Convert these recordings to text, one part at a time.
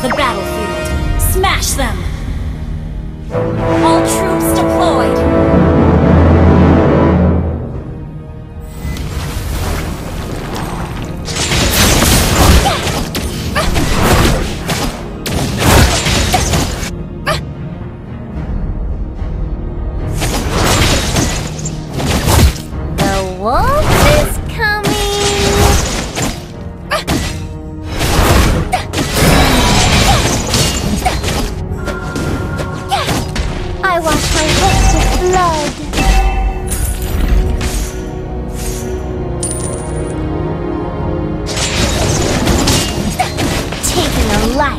the battlefield. Smash them! All troops deployed! I wash my hook with blood. Taking a life.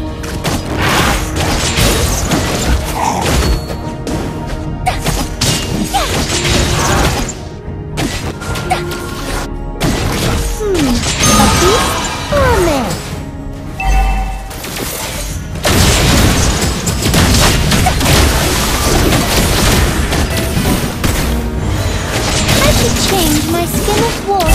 A beast or a man? Change my skin of wool.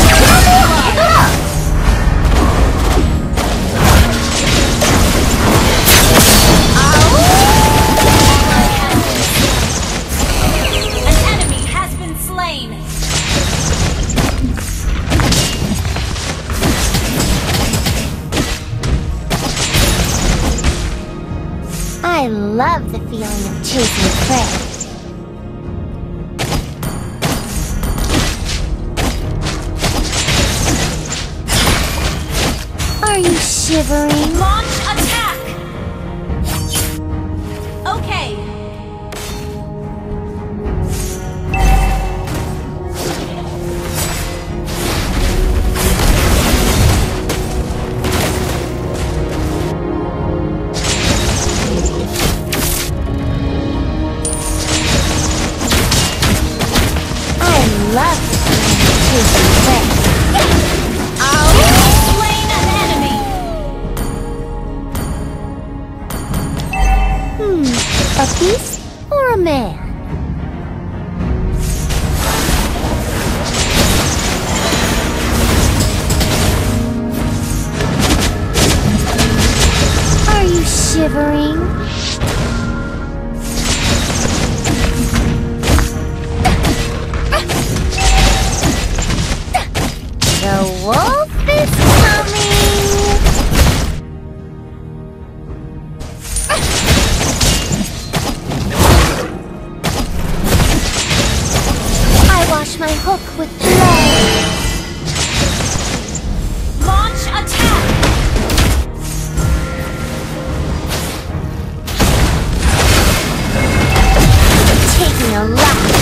An enemy has been slain. I love the feeling of chasing prey. Are you shivering? Launch attack! Okay. I love chasing prey. A beast or a man? Are you shivering? The wolf is coming! Wash my hook with blood. Launch attack! Taking a lot.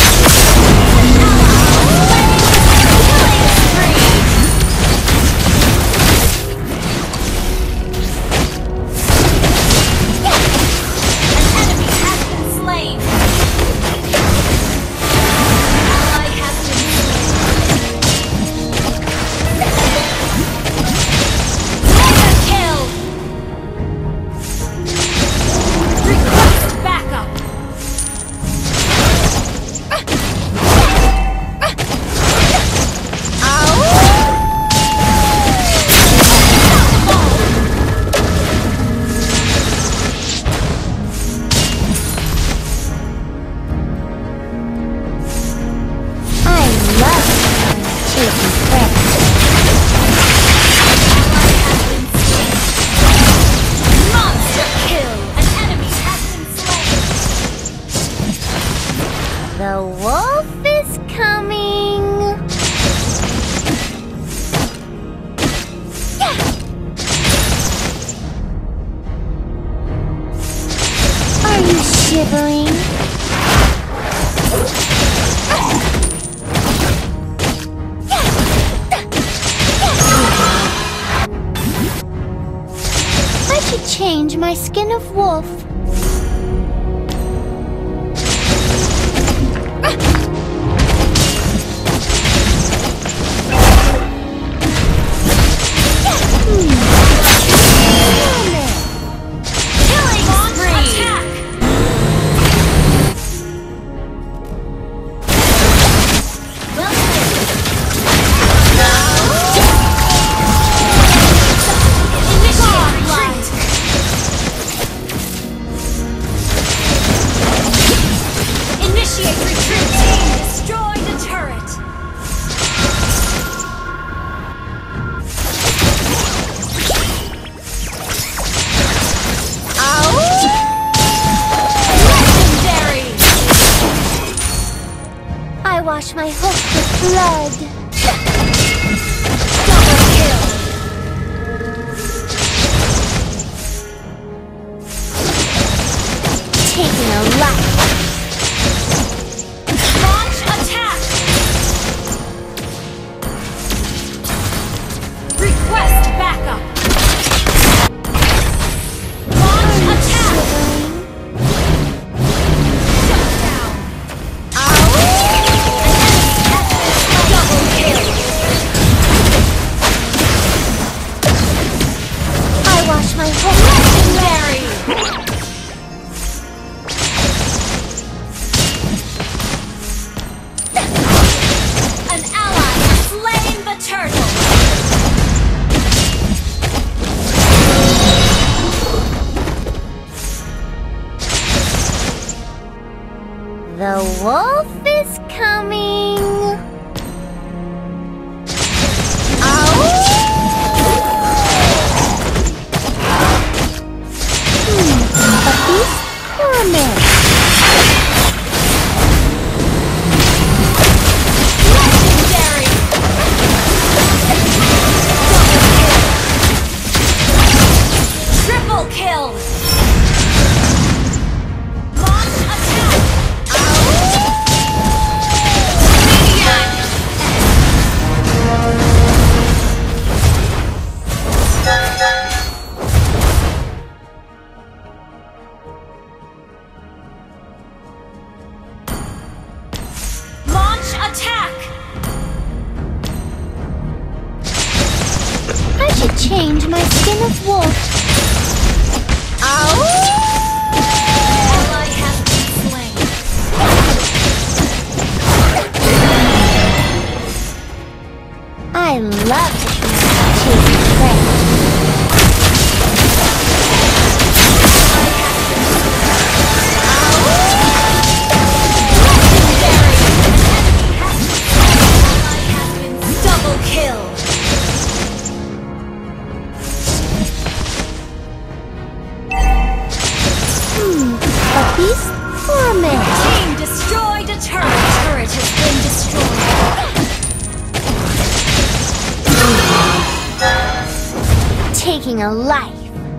The wolf is coming! Are you shivering? I should change my skin of wolf. wash my hook with blood. Double kill. Taking a life. Launch attack. Request backup. Launch attack. Shut down. Double kill. I wash my hook. Legendary. An ally has slain the turtle. The wolf is coming. A beast or a man? Legendary. Triple kill. Launch attack. Maniac. Launch attack. I should change my skin of wolf. Ally has been slain. I love the feeling of chasing prey. Double kill. A beast or a man? Team destroyed a turret. Turret has been destroyed. Taking a life.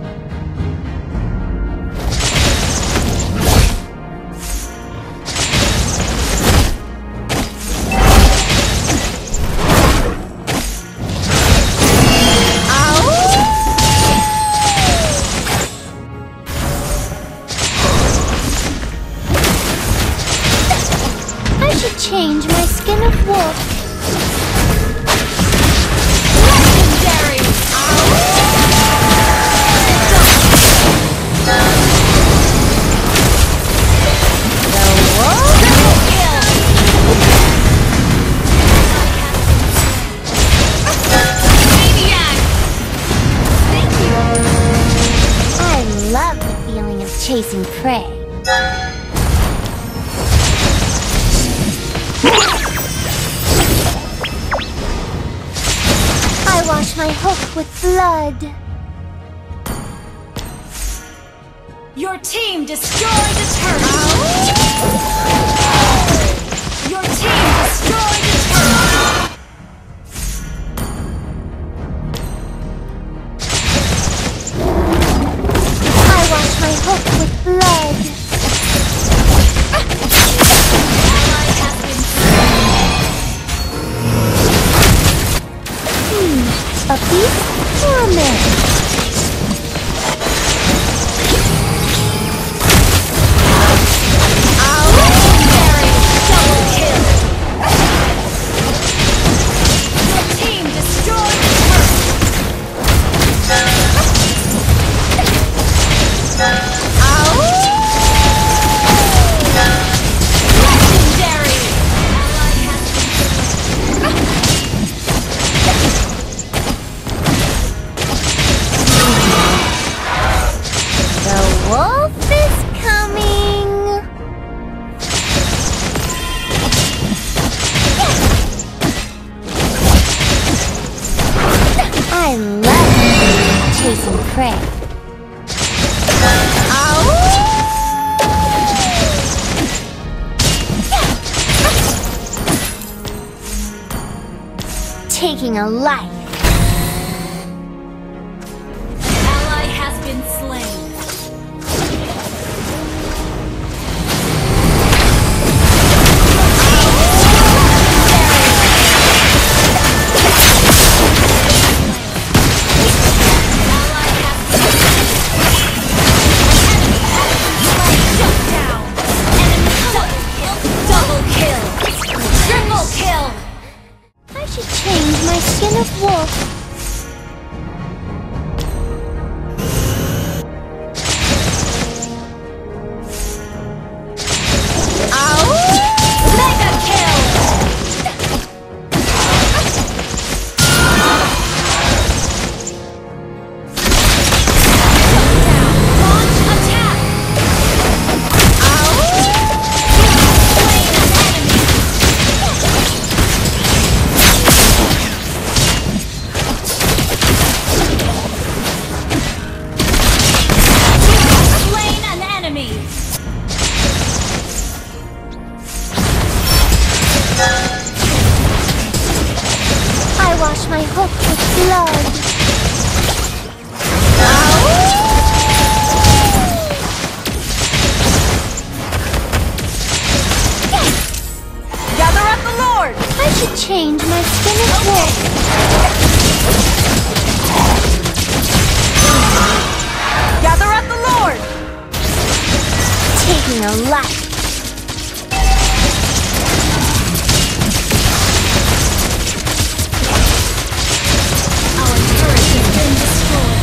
I should change my skin of wolf. Legendary. Triple kill. Maniac. Thank you. I love the feeling of chasing prey. I wash my hook with blood. Your team destroyed a turret. Your team destroyed a turret. I wash my hook with blood. Ally has been slain. A beast or a man? taking a life. An ally has been slain. I should change my skin of wolf. Mega kill! Launch attack! Slain an enemy! Slain an enemy! I wash my hook with blood. Gather up the Lord! I should change my skin of wolf. Gather up the Lord! Taking a life. Our turret has been destroyed.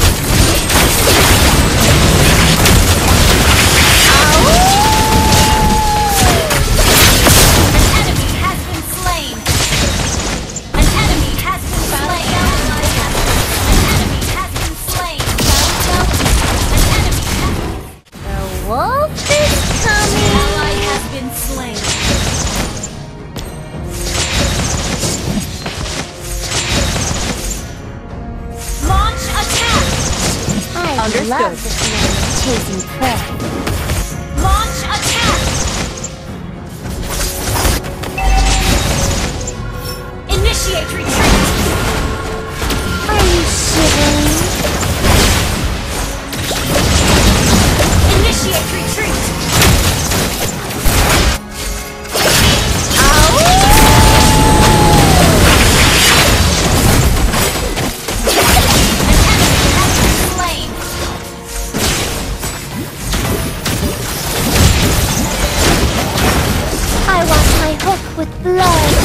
An enemy has been slain. An enemy has been slain. An enemy has been slain. An enemy has been The wolf is coming. ally has been slain. Launch attack! I Understood. love this man chasing prey. Launch attack! Initiate retreat! Are you shivering? Initiate retreat! Slain! I wash my hook with blood.